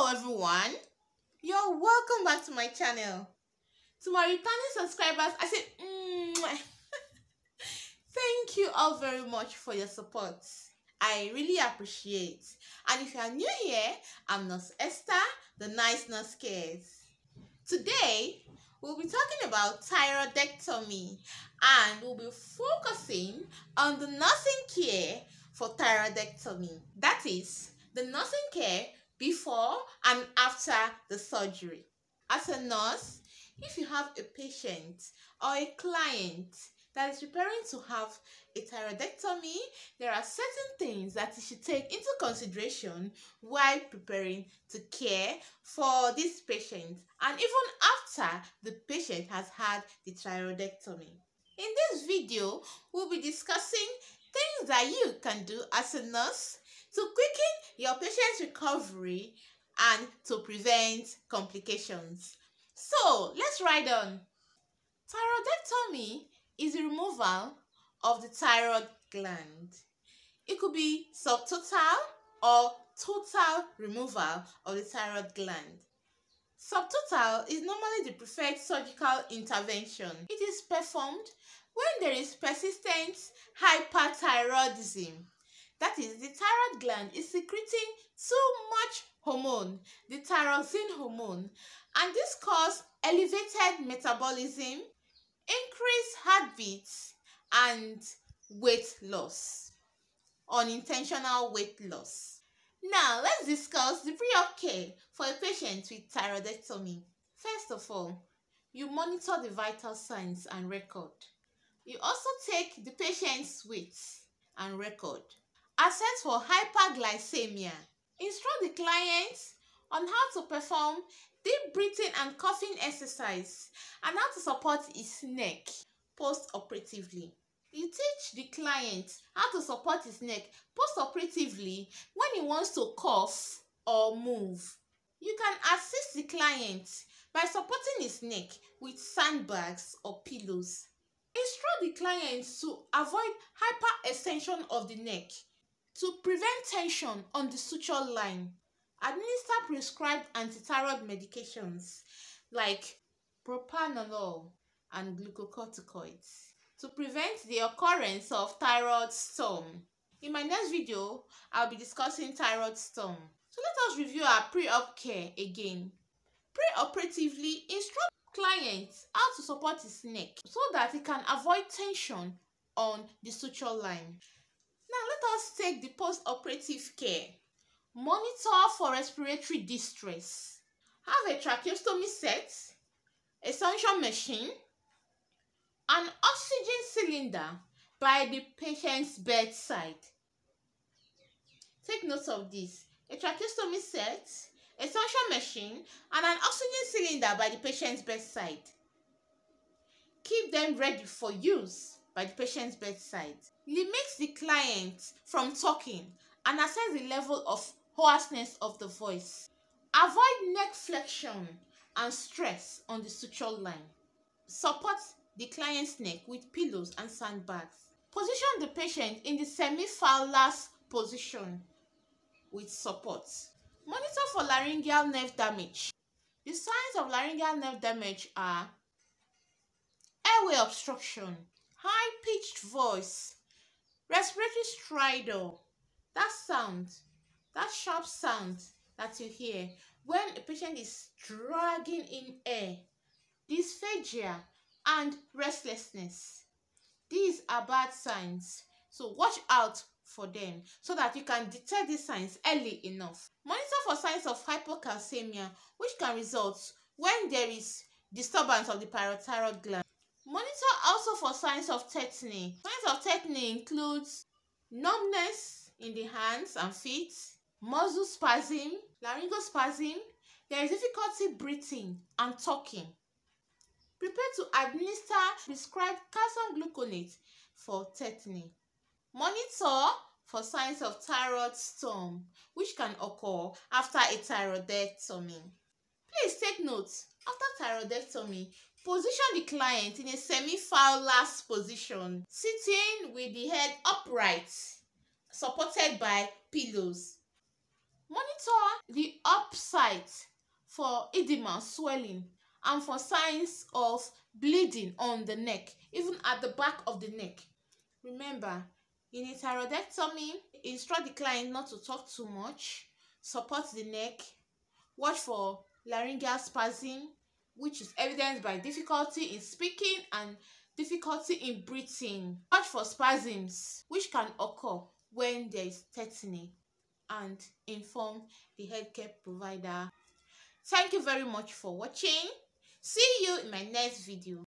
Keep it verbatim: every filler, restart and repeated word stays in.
Hello everyone, you're welcome back to my channel. To my returning subscribers, I say mm, thank you all very much for your support. I really appreciate. And if you are new here, I'm Nurse Esther, the nice nurse cares. Today, we'll be talking about thyroidectomy and we'll be focusing on the nursing care for thyroidectomy. That is, the nursing care before and after the surgery. As a nurse, if you have a patient or a client that is preparing to have a thyroidectomy, there are certain things that you should take into consideration while preparing to care for this patient and even after the patient has had the thyroidectomy. In this video, we'll be discussing things that you can do as a nurse to quicken your patient's recovery and to prevent complications. So, let's ride on. Thyroidectomy is the removal of the thyroid gland. It could be subtotal or total removal of the thyroid gland. Subtotal is normally the preferred surgical intervention. It is performed when there is persistent hyperthyroidism. That is, the thyroid gland is secreting too much hormone, the thyroxine hormone, and this causes elevated metabolism, increased heartbeats, and weight loss, unintentional weight loss. Now, let's discuss the pre-op care for a patient with thyroidectomy. First of all, you monitor the vital signs and record. You also take the patient's weight and record. Assess for hyperglycemia. Instruct the client on how to perform deep breathing and coughing exercise and how to support his neck post-operatively. You teach the client how to support his neck post-operatively when he wants to cough or move. You can assist the client by supporting his neck with sandbags or pillows. Instruct the client to avoid hyperextension of the neck to prevent tension on the suture line. Administer prescribed antithyroid medications like propranolol and glucocorticoids to prevent the occurrence of thyroid storm. In my next video, I'll be discussing thyroid storm. So let us review our pre-op care again. Pre-operatively, instruct clients how to support his neck so that he can avoid tension on the suture line. Now let us take the post-operative care. Monitor for respiratory distress. Have a tracheostomy set, a suction machine, an oxygen cylinder by the patient's bedside. Take note of this. A tracheostomy set, a suction machine, and an oxygen cylinder by the patient's bedside. Keep them ready for use by the patient's bedside. Limit the client from talking and assess the level of hoarseness of the voice. Avoid neck flexion and stress on the suture line. Support the client's neck with pillows and sandbags. Position the patient in the semi-fowler position with support. Monitor for laryngeal nerve damage. The signs of laryngeal nerve damage are airway obstruction, high-pitched voice, respiratory stridor, that sound, that sharp sound that you hear when a patient is dragging in air, dysphagia, and restlessness. These are bad signs, so watch out for them so that you can detect these signs early enough. Monitor for signs of hypocalcemia, which can result when there is disturbance of the parathyroid gland. Monitor also for signs of tetany. Signs of tetany includes numbness in the hands and feet, muscle spasm, laryngospasm. There is difficulty breathing and talking. Prepare to administer prescribed calcium gluconate for tetany. Monitor for signs of thyroid storm, which can occur after a thyroidectomy. Please take note, after thyroidectomy, position the client in a semi-fowler position, sitting with the head upright, supported by pillows. Monitor the up top sites for edema, swelling, and for signs of bleeding on the neck, even at the back of the neck. Remember, in a thyroidectomy, instruct the client not to talk too much, support the neck, watch for laryngeal spasm, which is evidenced by difficulty in speaking and difficulty in breathing. Watch for spasms, which can occur when there is tetany, and inform the healthcare provider. Thank you very much for watching. See you in my next video.